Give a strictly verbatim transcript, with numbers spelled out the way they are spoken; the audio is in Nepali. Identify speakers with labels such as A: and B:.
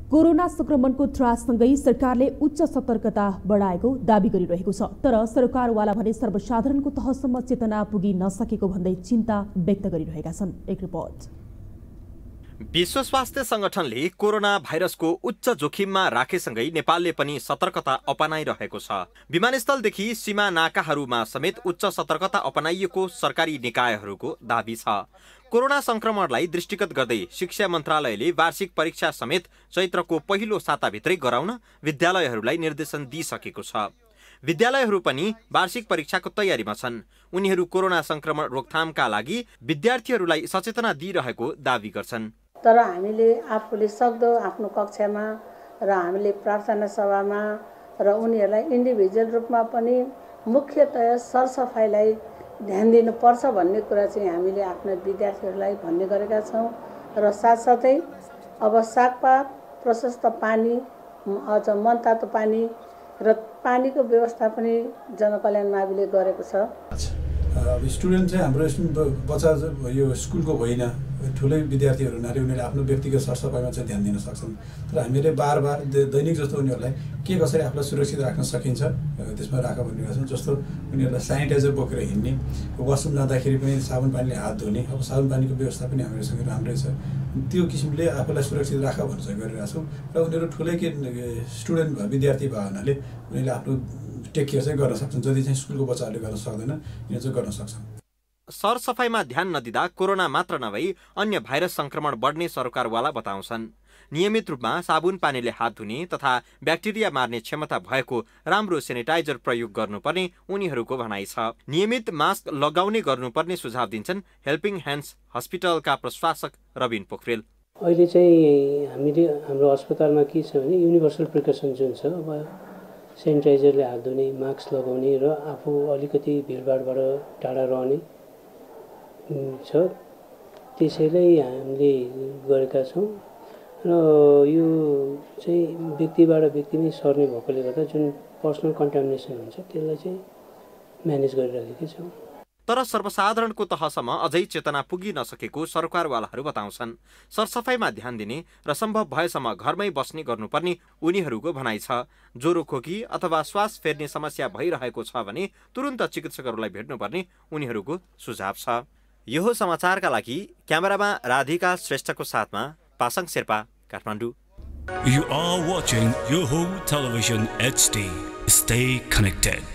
A: कोरोना संक्रमणको त्राससँगै सरकारले उच्च सतर्कता बढाएको दावी गरिरहेको छ। तर सरकारवाला भने सर्वसाधारणको तहसम्म चेतना पुगी नसकेको भन्दै चिन्ता व्यक्त गरिरहेका छन्। एक रिपोर्ट।
B: विश्व स्वास्थ्य संगठनले कोरोना भाइरसको उच्च जोखिममा राखेसँगै नेपालले पनि सतर्कता अपनाइरहेको छ। विमानस्थलदेखि सीमा नाकाहरूमा समेत उच्च सतर्कता अपनाइएको सरकारी निकायहरूको दावी छ। कोरोना संक्रमणलाई दृष्टिगत गर्दै शिक्षा मन्त्रालयले वार्षिक परीक्षा समेत चैत्रको पहिलो साताभित्रै गराउन विद्यालयहरूलाई निर्देशन दिइसकेको छ। विद्यालयहरू पनि वार्षिक परीक्षाको तयारीमा छन्। उनीहरू कोरोना संक्रमण रोकथामका लागि विद्यार्थीहरूलाई सचेतना दिइरहेको दावी गर्छन्।
C: तर हामीले आफूले सक्दो आफ्नो कक्षामा र हामीले प्रार्थना सभामा र उनीहरूलाई इन्डिभिजुअल रूपमा पनि मुख्यतया सरसफाइलाई ध्यान दिनुपर्छ भन्ने कुरा चाहिँ हामीले आफ्ना विद्यार्थीहरूलाई भन्ने गरेका छौँ। र साथसाथै अब सागपात, प्रशस्त पानी, अझ मनतातो पानी र पानीको व्यवस्था पनि जनकल्याण माविले गरेको छ।
D: अब स्टुडेन्ट चाहिँ हाम्रो बच्चा यो स्कुलको होइन, ठुलै विद्यार्थीहरू हुनाले उनीहरूले आफ्नो व्यक्तिगत सरसफाइमा चाहिँ ध्यान दिन सक्छन्। तर हामीले बार बार दैनिक जस्तो उनीहरूलाई के कसरी आफूलाई सुरक्षित राख्न सकिन्छ त्यसमा राख भनिरहेको छौँ। जस्तो उनीहरूलाई सेनिटाइजर बोकेर हिँड्ने, वासरुम जाँदाखेरि पनि साबुन पानीले हात धुने, अब साबुन पानीको व्यवस्था पनि हामीसँग राम्रै छ। त्यो किसिमले आफूलाई सुरक्षित राख भनेर चाहिँ गरिरहेको छौँ। र उनीहरू ठुलै के स्टुडेन्ट भयो, विद्यार्थी भयो हुनाले उनीहरूले आफ्नो टेक केयर चाहिँ गर्न सक्छन्। जति चाहिँ स्कुलको बच्चाहरूले गर्न सक्दैन, यिनीहरू चाहिँ गर्न सक्छन्।
B: सरसफाइमा ध्यान नदिँदा कोरोना मात्र नभई अन्य भाइरस संक्रमण बढ्ने सरकारवाला बताउँछन्। नियमित रूपमा साबुन पानीले हात धुने तथा ब्याक्टेरिया मार्ने क्षमता भएको राम्रो सेनिटाइजर प्रयोग गर्नुपर्ने उनीहरूको भनाइ छ। नियमित मास्क लगाउने गर्नुपर्ने सुझाव दिन्छन् हेल्पिङ ह्यान्ड्स हस्पिटलका प्रशासक रबिन पोखरेल।
E: अहिले चाहिँ हामीले हाम्रो अस्पतालमा के छ भने युनिभर्सल प्रिकसन जुन छ, अब सेनिटाइजरले हात धुने, मास्क लगाउने र आफू अलिकति भिडभाडबाट टाढा रहने छ। त्यसैले हामीले गरेका छौँ। र यो चाहिँ व्यक्तिबाट व्यक्ति नै सर्ने भएकोले गर्दा जुन पर्सनल कन्टामिनेसन हुन्छ त्यसलाई चाहिँ म्यानेज गरिरहेका छौँ।
B: तर सर्वसाधारणको तहसम्म अझै चेतना पुगी नसकेको सरकारवालाहरू बताउँछन्। सरसफाइमा ध्यान दिने र सम्भव भएसम्म घरमै बस्ने गर्नुपर्ने उनीहरूको भनाइ छ। ज्वरो, खोकी अथवा श्वास फेर्ने समस्या भइरहेको छ भने तुरुन्त चिकित्सकहरूलाई भेट्नुपर्ने उनीहरूको सुझाव छ। योहो समाचारका लागि क्यामेरामा राधिका श्रेष्ठको साथमा Pasang Sherpa, Kathmandu.
F: You are watching Yoho Television H D. Stay connected.